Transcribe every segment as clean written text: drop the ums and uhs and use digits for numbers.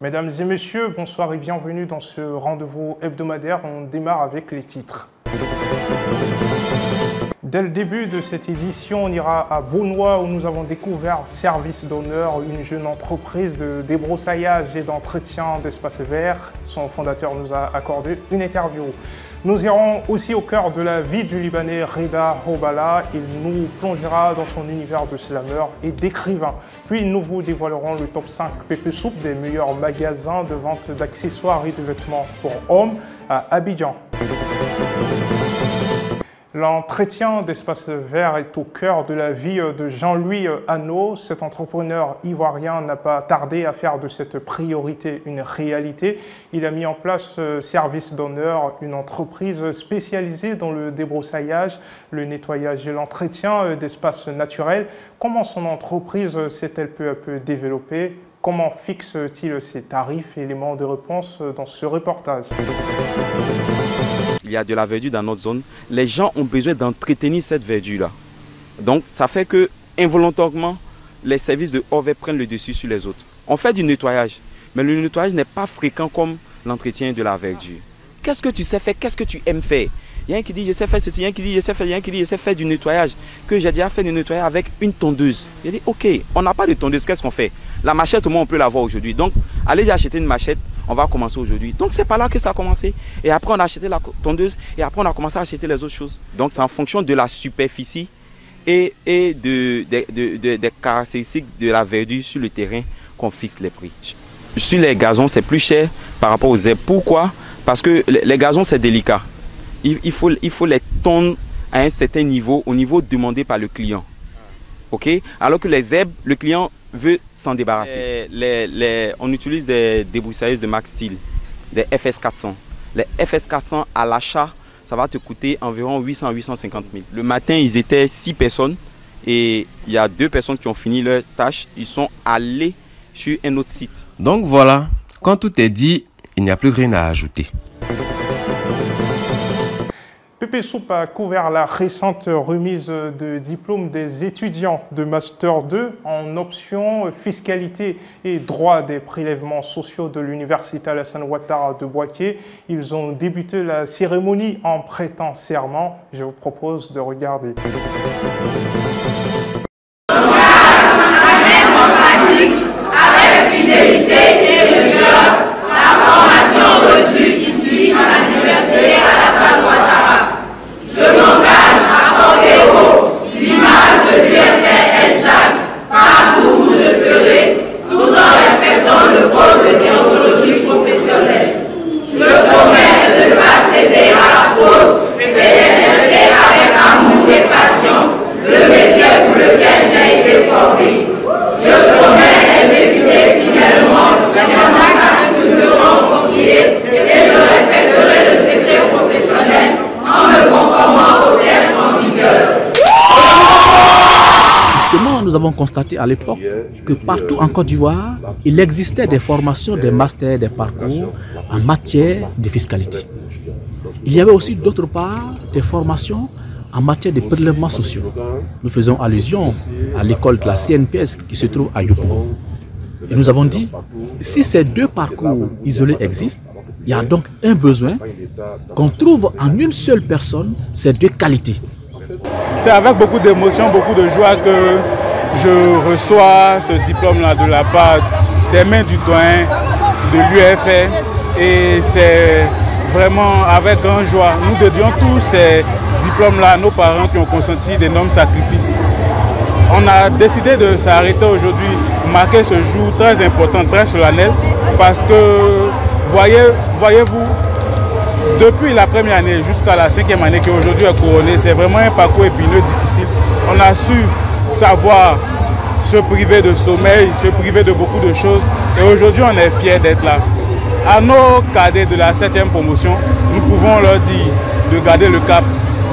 Mesdames et messieurs, bonsoir et bienvenue dans ce rendez-vous hebdomadaire. On démarre avec les titres. Dès le début de cette édition, on ira à Beaunois où nous avons découvert Service d'honneur, une jeune entreprise de débroussaillage et d'entretien d'espaces verts. Son fondateur nous a accordé une interview. Nous irons aussi au cœur de la vie du Libanais Reda Hobala. Il nous plongera dans son univers de slammer et d'écrivain. Puis nous vous dévoilerons le top 5 Pépé Soupe des meilleurs magasins de vente d'accessoires et de vêtements pour hommes à Abidjan. L'entretien d'espaces verts est au cœur de la vie de Jean-Louis Hanot. Cet entrepreneur ivoirien n'a pas tardé à faire de cette priorité une réalité. Il a mis en place Service d'honneur, une entreprise spécialisée dans le débroussaillage, le nettoyage et l'entretien d'espaces naturels. Comment son entreprise s'est-elle peu à peu développée? Comment fixe-t-il ses tarifs? Éléments de réponse dans ce reportage. Il y a de la verdure dans notre zone. Les gens ont besoin d'entretenir cette verdure-là. Donc, ça fait que, involontairement, les services de OVEP prennent le dessus sur les autres. On fait du nettoyage, mais le nettoyage n'est pas fréquent comme l'entretien de la verdure. Qu'est-ce que tu sais faire? Qu'est-ce que tu aimes faire? Il y a un qui dit je sais faire ceci, il y a un qui dit je sais faire, il y a un qui dit je sais faire du nettoyage. Que j'ai déjà fait du nettoyage avec une tondeuse. J'ai dit ok, on n'a pas de tondeuse, qu'est-ce qu'on fait? La machette au moins on peut l'avoir aujourd'hui. Donc allez acheter une machette, on va commencer aujourd'hui. Donc c'est par là que ça a commencé. Et après on a acheté la tondeuse et après on a commencé à acheter les autres choses. Donc c'est en fonction de la superficie et des caractéristiques de la verdure sur le terrain qu'on fixe les prix. Sur les gazons c'est plus cher par rapport aux herbes. Pourquoi? Parce que les gazons c'est délicat. Il faut les tondre à un certain niveau, au niveau demandé par le client. Ok? Alors que les herbes, le client veut s'en débarrasser. On utilise des débroussailleuses de Max Steel, des FS400. Les FS400 à l'achat, ça va te coûter environ 800 à 850 000. Le matin, ils étaient 6 personnes et il y a 2 personnes qui ont fini leur tâche. Ils sont allés sur un autre site. Donc voilà, quand tout est dit, il n'y a plus rien à ajouter. Pépé Soupe a couvert la récente remise de diplôme des étudiants de Master 2 en option fiscalité et droit des prélèvements sociaux de l'Université Alassane Ouattara de Boaké. Ils ont débuté la cérémonie en prêtant serment. Je vous propose de regarder. Avec fidélité et rigueur, la formation reçue ici à l'Université Alassane Ouattara. Je m'engage à porter haut l'image de l'UFR Jacques partout où je serai, tout en respectant le code de déontologie professionnelle. Je promets de ne pas céder à la faute et d'exercer avec amour et passion le métier pour lequel j'ai été formé. Je promets d'exécuter fidèlement les mandats qui nous seront confiés et je respecterai le secret professionnel en me conformant aux textes en vigueur. Justement, nous avons constaté à l'époque que partout en Côte d'Ivoire, il existait des formations, des masters, des parcours en matière de fiscalité. Il y avait aussi d'autre part des formations en matière de prélèvements sociaux. Nous faisons allusion à l'école de la CNPS qui se trouve à Yopougon. Et nous avons dit, si ces deux parcours isolés existent, il y a donc un besoin qu'on trouve en une seule personne ces deux qualités. C'est avec beaucoup d'émotion, beaucoup de joie que je reçois ce diplôme-là de la part des mains du doyen de l'UFR. Et c'est vraiment avec grande joie. Nous dédions tous ces diplômes-là à nos parents qui ont consenti d'énormes sacrifices. On a décidé de s'arrêter aujourd'hui, marquer ce jour très important, très solennel, parce que voyez-vous, depuis la première année jusqu'à la 5e année qui aujourd'hui est couronnée, c'est vraiment un parcours épineux, difficile. On a su savoir se priver de sommeil, se priver de beaucoup de choses. Et aujourd'hui, on est fiers d'être là. À nos cadets de la 7e promotion, nous pouvons leur dire de garder le cap,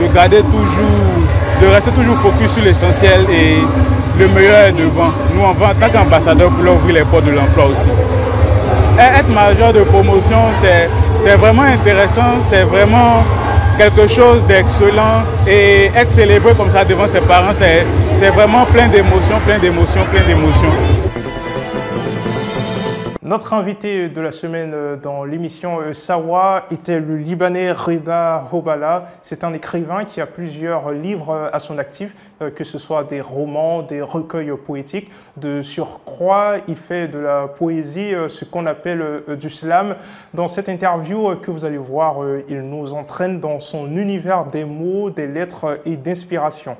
de rester toujours focus sur l'essentiel et le meilleur est devant. Nous, en tant qu'ambassadeurs, pour leur ouvrir les portes de l'emploi aussi. Être major de promotion, c'est vraiment intéressant, c'est vraiment quelque chose d'excellent et être célébré comme ça devant ses parents, c'est vraiment plein d'émotions, plein d'émotions, plein d'émotions. Notre invité de la semaine dans l'émission Sawa était le Libanais Reda Hobala. C'est un écrivain qui a plusieurs livres à son actif, que ce soit des romans, des recueils poétiques. De surcroît, il fait de la poésie, ce qu'on appelle du slam. Dans cette interview que vous allez voir, il nous entraîne dans son univers des mots, des lettres et d'inspiration.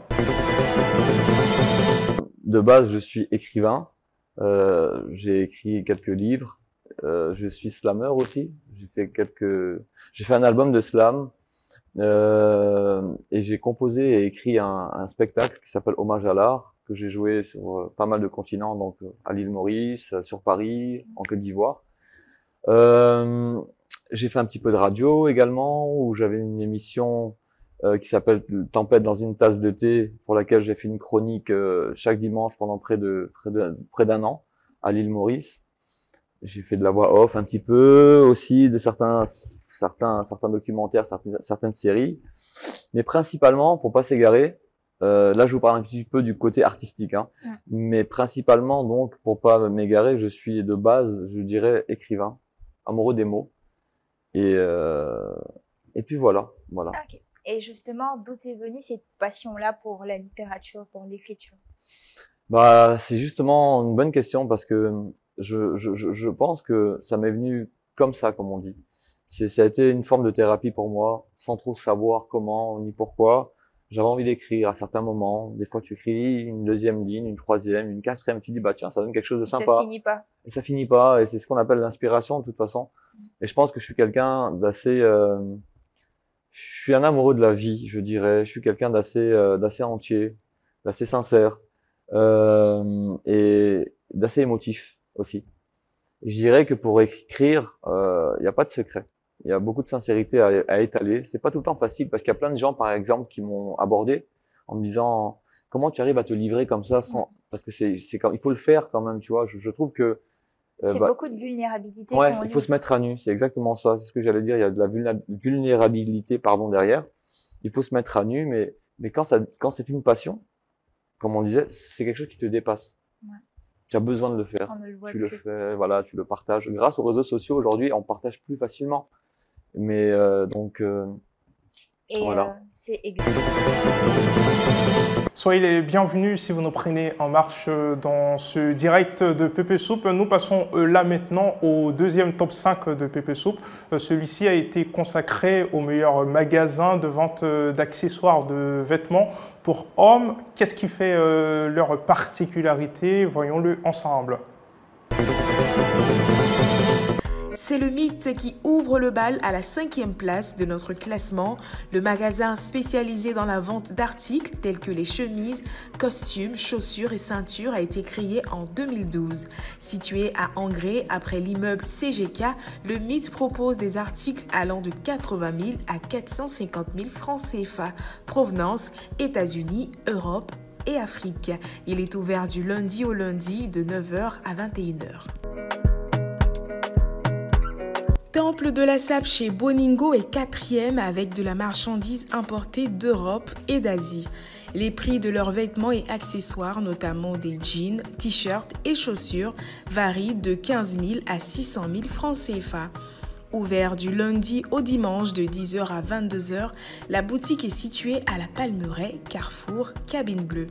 De base, je suis écrivain. J'ai écrit quelques livres. Je suis slameur aussi. J'ai fait un album de slam. Et j'ai composé et écrit un spectacle qui s'appelle Hommage à l'art, que j'ai joué sur pas mal de continents, donc à l'île Maurice, sur Paris, en Côte d'Ivoire. J'ai fait un petit peu de radio également, où j'avais une émission qui s'appelle Tempête dans une tasse de thé, pour laquelle j'ai fait une chronique chaque dimanche pendant près d'un an à l'île Maurice. J'ai fait de la voix off un petit peu aussi, de certains documentaires, certaines séries, mais principalement, pour pas s'égarer, là je vous parle un petit peu du côté artistique, hein, mais principalement donc pour pas m'égarer, je suis de base, je dirais, écrivain, amoureux des mots, et puis voilà. Okay. Et justement, d'où est venue cette passion-là pour la littérature, pour l'écriture? Bah, c'est justement une bonne question, parce que je pense que ça m'est venu comme ça, comme on dit. Ça a été une forme de thérapie pour moi, sans trop savoir comment ni pourquoi. J'avais envie d'écrire à certains moments. Des fois, tu écris une deuxième ligne, une troisième, une quatrième. Tu dis, bah tiens, ça donne quelque chose de sympa. Ça finit pas. Et ça finit pas. Et c'est ce qu'on appelle l'inspiration, de toute façon. Et je pense que je suis quelqu'un d'assez... je suis un amoureux de la vie, je dirais. Je suis quelqu'un d'assez entier, d'assez sincère, et d'assez émotif aussi. Et je dirais que pour écrire, il n'y a pas de secret. Il y a beaucoup de sincérité à étaler. C'est pas tout le temps facile, parce qu'il y a plein de gens, par exemple, qui m'ont abordé en me disant comment tu arrives à te livrer comme ça sans, parce que il faut le faire quand même, tu vois. Je trouve que c'est beaucoup de vulnérabilité. Ouais, il faut se mettre à nu. C'est exactement ça. C'est ce que j'allais dire. Il y a de la vulnérabilité, derrière. Il faut se mettre à nu, mais quand c'est une passion, comme on disait, c'est quelque chose qui te dépasse. Ouais. Tu as besoin de le faire. Tu le fais, voilà, tu le partages. Grâce aux réseaux sociaux, aujourd'hui, on partage plus facilement. Mais voilà. C'est exact. Soyez les bienvenus si vous nous prenez en marche dans ce direct de Pépé Soupe. Nous passons là maintenant au deuxième top 5 de Pépé Soupe. Celui-ci a été consacré au meilleur magasin de vente d'accessoires de vêtements pour hommes. Qu'est-ce qui fait leur particularité? Voyons-le ensemble. C'est le mythe qui ouvre le bal à la 5e place de notre classement. Le magasin spécialisé dans la vente d'articles tels que les chemises, costumes, chaussures et ceintures a été créé en 2012. Situé à Angré, après l'immeuble CGK, le mythe propose des articles allant de 80 000 à 450 000 francs CFA, provenance États-Unis, Europe et Afrique. Il est ouvert du lundi au lundi de 9h à 21h. Temple de la Sape chez Boningo est 4e avec de la marchandise importée d'Europe et d'Asie. Les prix de leurs vêtements et accessoires, notamment des jeans, t-shirts et chaussures, varient de 15 000 à 600 000 francs CFA. Ouvert du lundi au dimanche de 10h à 22h, la boutique est située à la Palmeraie, Carrefour, Cabine Bleue.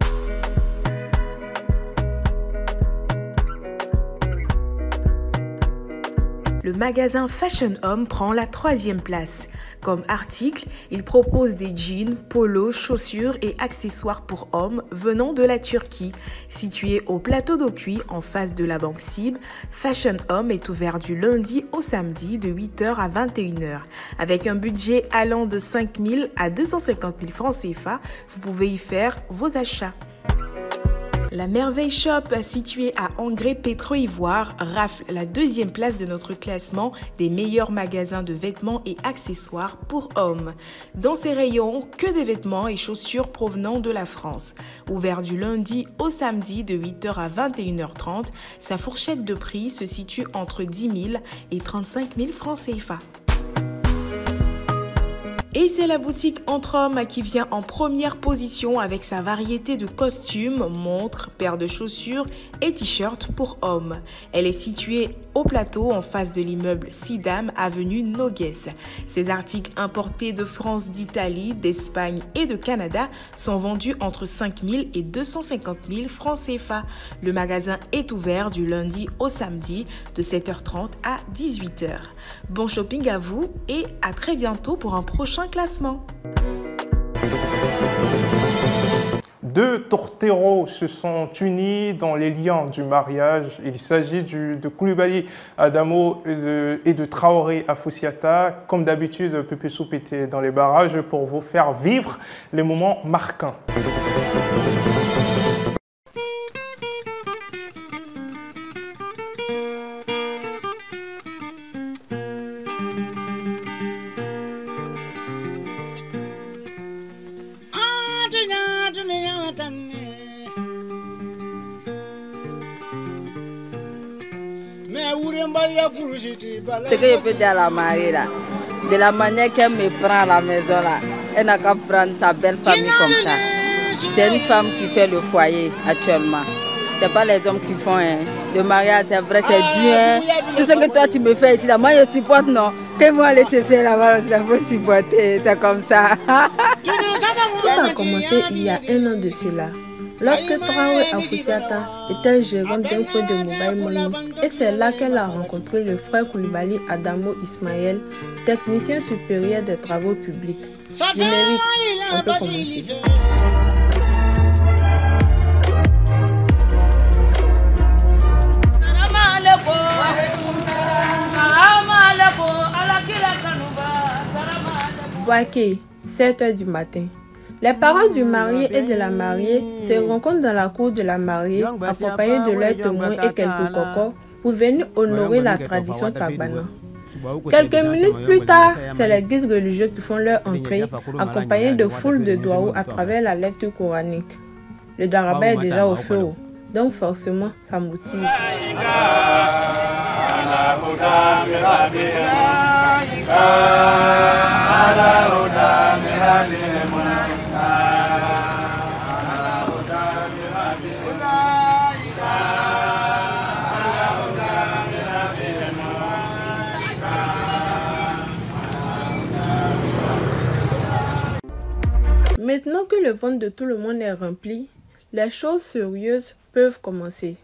Le magasin Fashion Homme prend la 3e place. Comme article, il propose des jeans, polos, chaussures et accessoires pour hommes venant de la Turquie. Situé au plateau d'Aucuy, en face de la banque CIB, Fashion Homme est ouvert du lundi au samedi de 8h à 21h. Avec un budget allant de 5 000 à 250 000 francs CFA, vous pouvez y faire vos achats. La Merveille Shop, située à Angré Pétro-Ivoire, rafle la 2e place de notre classement des meilleurs magasins de vêtements et accessoires pour hommes. Dans ses rayons, que des vêtements et chaussures provenant de la France. Ouvert du lundi au samedi de 8h à 21h30, sa fourchette de prix se situe entre 10 000 et 35 000 francs CFA. Et c'est la boutique Entre Hommes qui vient en première position avec sa variété de costumes, montres, paires de chaussures et t-shirts pour hommes. Elle est située au plateau en face de l'immeuble Sidam, avenue Noguès. Ces articles importés de France, d'Italie, d'Espagne et de Canada sont vendus entre 5 000 et 250 000 francs CFA. Le magasin est ouvert du lundi au samedi de 7h30 à 18h. Bon shopping à vous et à très bientôt pour un prochain classement. Deux tourtereaux se sont unis dans les liens du mariage. Il s'agit de Coulibaly Adamo et de Traoré Afoussiata. Comme d'habitude, Pépé Soupe était dans les barrages pour vous faire vivre les moments marquants. Ce que je peux dire à la mariée là, de la manière qu'elle me prend à la maison là, elle n'a qu'à prendre sa belle famille comme ça. C'est une femme qui fait le foyer actuellement. C'est pas les hommes qui font le mariage, c'est vrai, c'est dur. Tout ce que toi tu me fais ici là, moi je supporte non. Que moi aller te faire là-bas, il faut supporter, c'est comme ça. Tout a commencé il y a 1 an de cela. Lorsque Traoré Afoussiata était gérante d'un point de mobile money, et c'est là qu'elle a rencontré le frère Coulibaly Adamo Ismaël, technicien supérieur des travaux publics. Générique, on peut commencer. Boaké, 7h du matin. Les parents du marié et de la mariée se rencontrent dans la cour de la mariée, accompagnés de leurs témoins et quelques cocos, pour venir honorer la tradition Tagbana. Quelques minutes plus tard, c'est les guides religieux qui font leur entrée, accompagnés de foules de doigts à travers la lecture coranique. Le daraba est déjà au feu, donc forcément, ça motive. Maintenant que le ventre de tout le monde est rempli, les choses sérieuses peuvent commencer.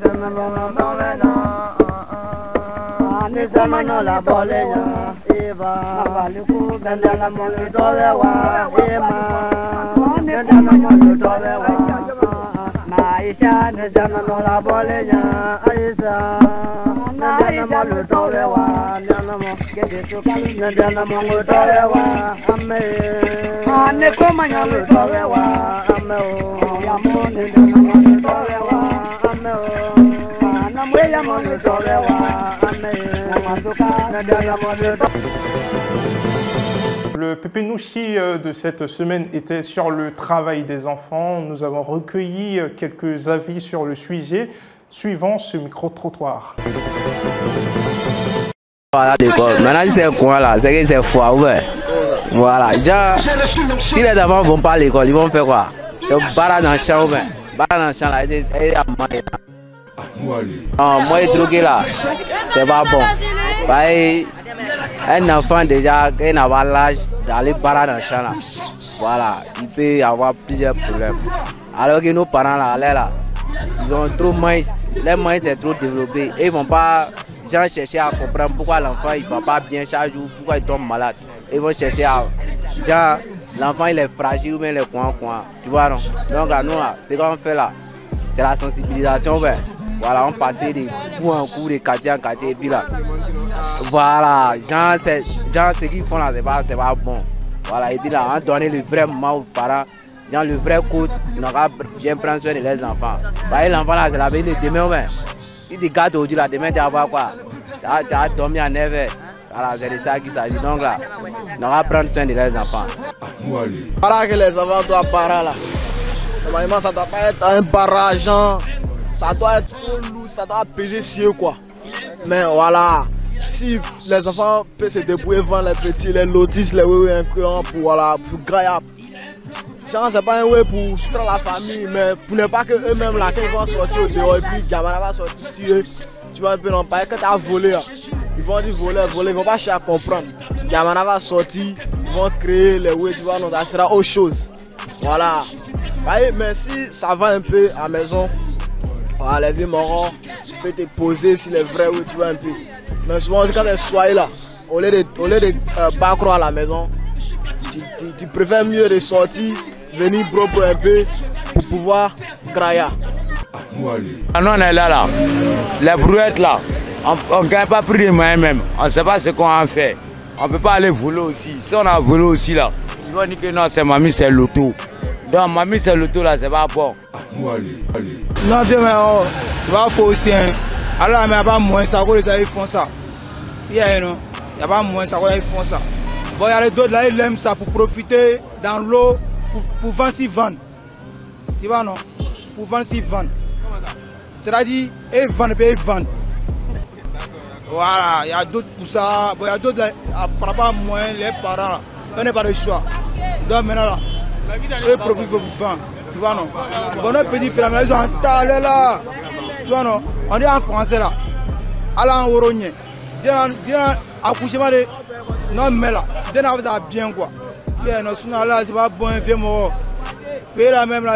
Le pépénouchi de cette semaine était sur le travail des enfants. Nous avons recueilli quelques avis sur le sujet suivant ce micro-trottoir. Voilà, maintenant c'est quoi là? C'est que c'est foire ouvert. Voilà, déjà, si les enfants vont pas à l'école, ils vont faire quoi? C'est barra dans le champ ouvert. Barra dans le champ là, elle est à manger là. Moi, je trouve que là, c'est pas bon. Un enfant déjà, qui n'a pas l'âge d'aller barra dans le champ là. Voilà, il peut y avoir plusieurs problèmes. Alors que nos parents là, ils ont trop de maïs. Leur maïs est trop développé. Et ils vont pas chercher à comprendre pourquoi l'enfant il va pas bien chaque jour, pourquoi il tombe malade. Ils vont chercher à... l'enfant il est fragile ou bien il est coin. Tu vois non? Donc à nous, c'est qu'on fait là. C'est la sensibilisation. Ben. Voilà, on passait des coups en coups, des quartiers en quartier. Et puis là, voilà, ce qu'ils font là, c'est pas bon. Voilà, et puis là, on donne le vrai moment aux parents. Le vrai coup, ils n'ont pas bien prendre soin de leurs enfants. L'enfant là, c'est la veille de demain. Si tu gardes aujourd'hui, là, demain, tu vas voir quoi? Tu vas dormir à 9h. Voilà, c'est de ça qu'il s'agit. Donc là, ils n'ont pas prendre soin de leurs enfants. Voilà que les enfants doivent parler là. Normalement, ça ne doit pas être un barrage. Ça doit être trop lourd, ça doit peser sur eux quoi. Mais voilà, si les enfants peuvent se débrouiller, vendre les petits, les lotis, les wéwé incluants pour, voilà, pour grailler. Genre, c'est pas un way pour soutenir la famille, mais pour ne pas que eux-mêmes là, quand ils vont sortir au dehors, et puis Gamana va sortir sur eux, tu vois un peu non pas quand tu as volé, ils vont dire voler, ils vont pas chercher à comprendre. Gamana va sortir, ils vont créer les way, tu vois, donc ça sera autre chose. Voilà. Mais si ça va un peu à la maison, les vieux morons, tu peux te poser si les vrais way, tu vois un peu. Mais souvent, quand tu sois là, au lieu de bacro à la maison, tu préfères mieux de sortir, venir propre un peu pour pouvoir grailler. Nous on est là, les brouettes là, on ne gagne pas plus de moyens même, on ne sait pas ce qu'on en fait. On ne peut pas aller voler aussi. Si on a volé aussi là, ils vont dire que non, c'est mamie, c'est l'auto. Donc mamie, c'est l'auto là, c'est pas bon. Non, c'est pas faux aussi. Alors, mais il n'y a pas moins, ça, ils font ça. Il n'y a pas moins, ça, ils font ça. Bon, il y a les d'autres là, ils aiment ça pour profiter dans l'eau, pour vendre s'ils vendent. Tu vois, non? Pour vendre s'ils vendent. C'est-à-dire, ils vendent et puis ils vendent. Voilà, il y a d'autres pour ça. Bon, il y a d'autres là, par rapport à moi, les parents là, on n'a pas de choix. Donc maintenant là, eux produisent pour vendre. Tu vois, non? Bon, nos petits frères, ils ont un talent là. Tu vois, non? On dit en français là, Alain Orogné. Dis accouchement de. Non, mais là, dès qu'on a bien quoi. Non, sinon là, c'est pas bon, vieux mort. Et là même là,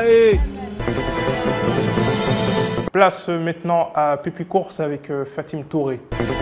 Place maintenant à Pépi Course avec Fatim Touré.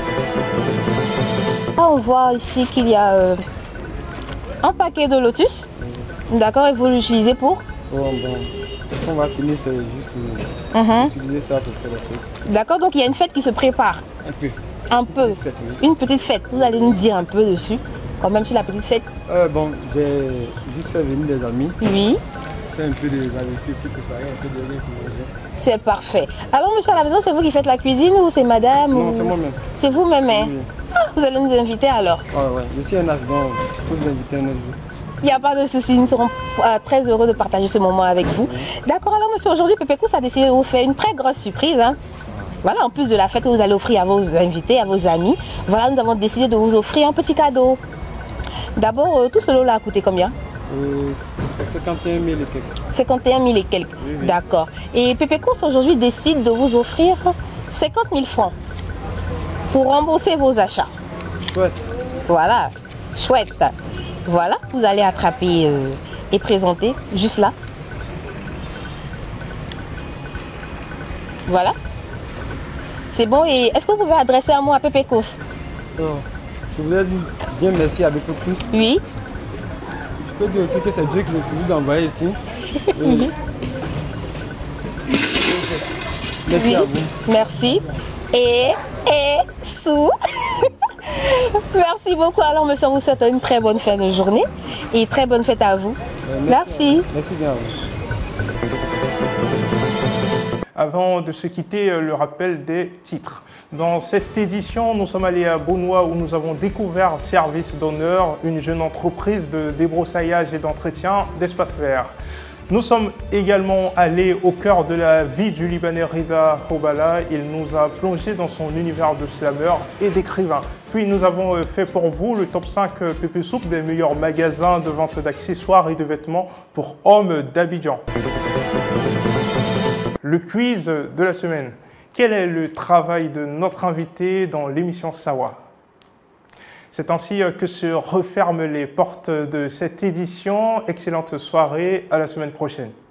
On voit ici qu'il y a un paquet de lotus. D'accord, et vous l'utilisez pour? Bon, on va finir, c'est juste pour utiliser ça pour faire le truc. D'accord, donc il y a une fête qui se prépare. Un peu. Un peu. Une petite fête. Vous allez nous dire un peu dessus, quand même sur la petite fête. Bon, j'ai juste fait venir des amis. Oui. Faire un peu de variété, puis préparer un peu de rien pour manger. C'est parfait. Alors, monsieur à la maison, c'est vous qui faites la cuisine ou c'est madame? Non, c'est moi-même. C'est vous-même, hein? Oui. Ah, vous allez nous inviter alors? Ouais, je suis un as, donc je peux vous inviter un autre jour. Il n'y a pas de souci, nous serons très heureux de partager ce moment avec vous. D'accord, alors monsieur, aujourd'hui, Pépi Course a décidé de vous faire une très grosse surprise. Hein. Voilà, en plus de la fête que vous allez offrir à vos invités, à vos amis, voilà, nous avons décidé de vous offrir un petit cadeau. D'abord, tout ce lot-là a coûté combien? 51 000 et quelques. 51 000 et quelques, oui. D'accord. Et Pépi Course aujourd'hui décide de vous offrir 50 000 francs pour rembourser vos achats. Chouette. Voilà, chouette. Voilà, vous allez attraper et présenter juste là. Voilà. C'est bon. Et est-ce que vous pouvez adresser un mot à Pépi Course? Je voudrais dire bien merci à Pépi Course. Oui. Je peux dire aussi que c'est Dieu qui nous a envoyé ici. Merci oui. à vous. Merci. Et sous. Merci beaucoup. Alors, monsieur, on vous souhaite une très bonne fin de journée et très bonne fête à vous. Merci. Merci bien à vous. Avant de se quitter, le rappel des titres. Dans cette édition, nous sommes allés à Beaunois où nous avons découvert Service d'honneur, une jeune entreprise de débroussaillage et d'entretien d'espaces verts. Nous sommes également allés au cœur de la vie du Libanais Rida Hobala. Il nous a plongé dans son univers de slammer et d'écrivain. Puis nous avons fait pour vous le top 5 Pépi Soupe des meilleurs magasins de vente d'accessoires et de vêtements pour hommes d'Abidjan. Le quiz de la semaine. Quel est le travail de notre invité dans l'émission Sawa? C'est ainsi que se referment les portes de cette édition. Excellente soirée, à la semaine prochaine.